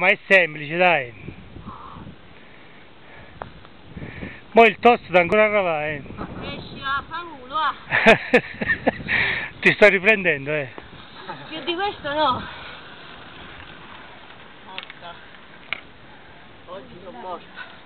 Ma è semplice, dai. Mo' il toast sta ancora là, Esci a fanculo, ah. Ti sto riprendendo, Più di questo no. Morta. Oggi sono morta.